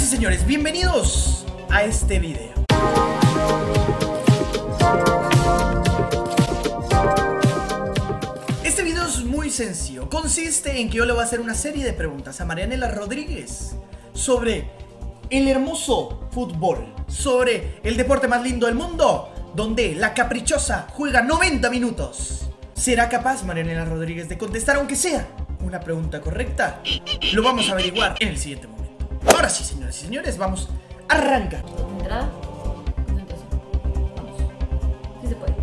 señores, bienvenidos a este video. Este video es muy sencillo. Consiste en que yo le voy a hacer una serie de preguntas a Marianela Rodríguez sobre el hermoso fútbol, sobre el deporte más lindo del mundo, donde la caprichosa juega 90 minutos. ¿Será capaz Marianela Rodríguez de contestar aunque sea una pregunta correcta? Lo vamos a averiguar en el siguiente momento. Ahora sí, señoras y señores, vamos a arrancar. Entrada, concentración. Vamos. Sí se puede.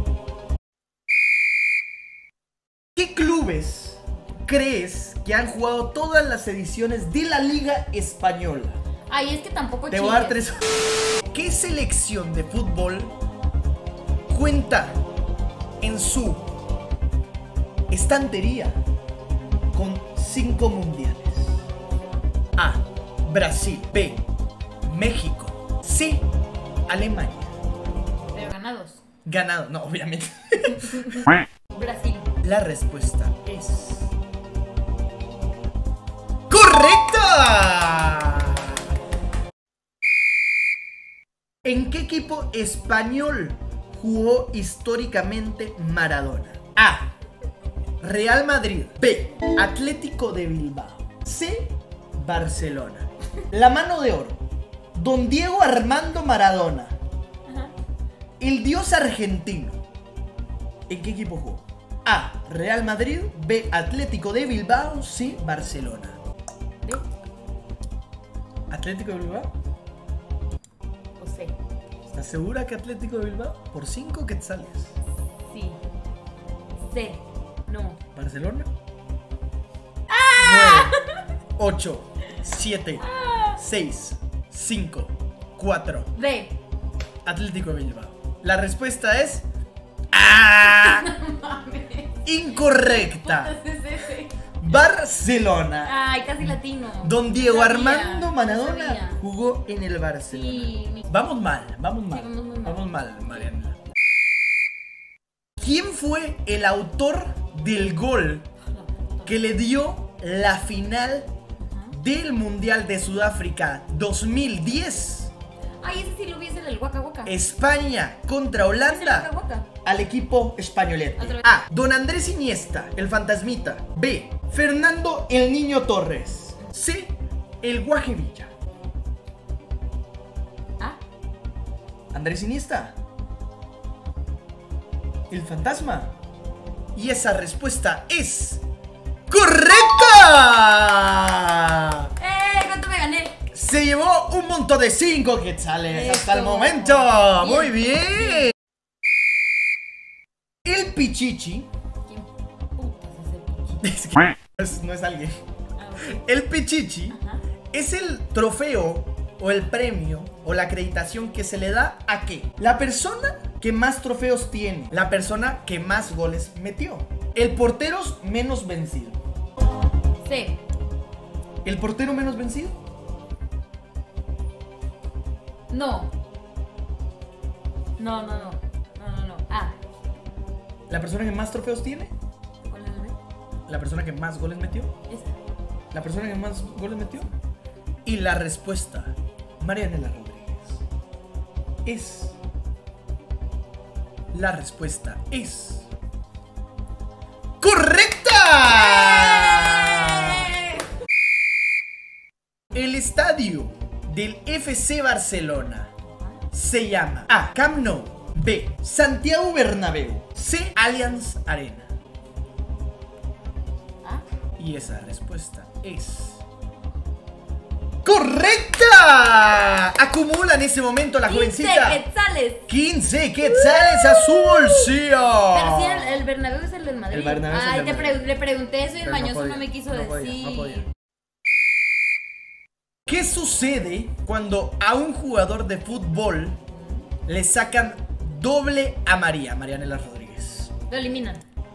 ¿Qué clubes crees que han jugado todas las ediciones de la Liga Española? Ay, es que tampoco Te voy a dar 3. ¿Qué selección de fútbol cuenta en su estantería con 5 mundiales? A. Brasil. B. México. C. Alemania. Pero ganados. Ganado, no, obviamente. Brasil. La respuesta es ¡correcta! ¿En qué equipo español jugó históricamente Maradona? A. Real Madrid. B. Atlético de Bilbao. C. Barcelona. La mano de oro. Don Diego Armando Maradona. Ajá. El dios argentino. ¿En qué equipo jugó? A. Real Madrid. B. Atlético de Bilbao. C. Barcelona. ¿B? ¿Atlético de Bilbao? O C. ¿Estás segura que Atlético de Bilbao? Por 5 quetzales. Sí. C. No. ¿Barcelona? 9, 8, 7, 6, 5, 4. B. Atlético de Bilbao. La respuesta es ¡ah! Incorrecta. Es ese. Barcelona. Ay, casi latino. Don Diego Sabía, Armando Maradona sabía. jugó en el Barcelona. Sí. Vamos mal, vamos mal. Sí, vamos muy mal. Vamos mal, Mariana. ¿Quién fue el autor del gol que le dio la final del Mundial de Sudáfrica 2010? Ay, ese sí lo vi, es el del Waka Waka. España contra Es el Waka Holanda. Waka. Al equipo españolete. Otra vez. A. Don Andrés Iniesta, el fantasmita. B. Fernando el Niño Torres. C. El Guaje Villa. ¿Ah? Andrés Iniesta, el fantasma. Y esa respuesta es ¡correcta! ¿Cuánto me gané? Se llevó un monto de 5 quetzales hasta el Eso. momento. Bien. Muy bien. El Pichichi. ¿Quién putas es el Es que no es alguien. Ah, ok. El Pichichi Ajá. es el trofeo o el premio o la acreditación que se le da a ¿qué? La persona que más trofeos tiene, la persona que más goles metió, el portero menos vencido. C. ¿El portero menos vencido? No. No. A. ¿La persona que más trofeos tiene? ¿Cuál es el B? ¿La persona que más goles metió? Esa. ¿La persona que más goles metió? Y la respuesta, Marianela Rodríguez, es... La respuesta es... ¡correcta! El estadio del FC Barcelona se llama A. Camp Nou. B. Santiago Bernabéu. C. Allianz Arena. ¿Ah? Y esa respuesta es... ¡correcta! Acumula en ese momento la 15 jovencita quetzales. 15 quetzales a su bolsillo. Pero sí, el Bernabéu es el del Madrid. El Bernabéu es el Ay, del Madrid. le pregunté eso y el Pero mañoso podía, no me quiso no decir. podía, no podía. ¿Qué sucede cuando a un jugador de fútbol le sacan doble amarilla, Marianela Rodríguez? Lo eliminan.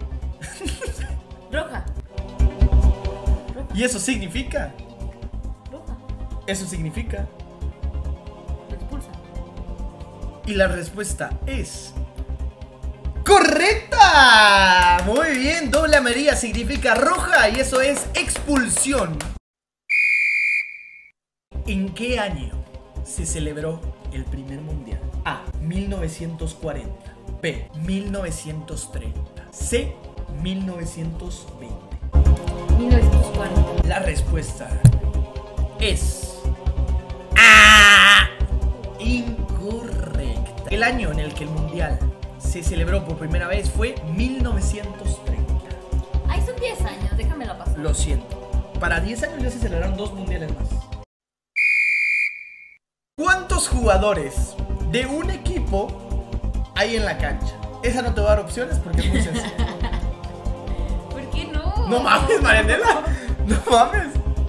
Roja. ¿Y eso significa? Roja. Eso significa. Lo expulsa. Y la respuesta es... ¡correcta! Muy bien, doble amarilla significa roja y eso es expulsión. ¿En qué año se celebró el primer mundial? A. 1940. B. 1930. C. 1920. 1940. La respuesta es A. Incorrecta. El año en el que el mundial se celebró por primera vez fue 1930. Ay, son 10 años, déjamelo pasar. Lo siento. Para 10 años ya se celebraron 2 mundiales más. ¿Cuántos jugadores de un equipo hay en la cancha? Esa no te va a dar opciones porque es muy sencillo. ¿Por qué no? No mames, Marianela. No mames.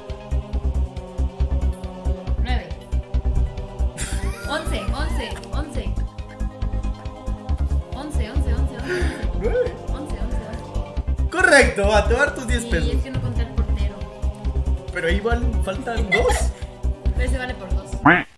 9. 11. 9. 11. Correcto, va, te voy a dar tus 10 Sí, pesos. es que no conté el portero. Pero igual faltan 2. Pero se vale por 2.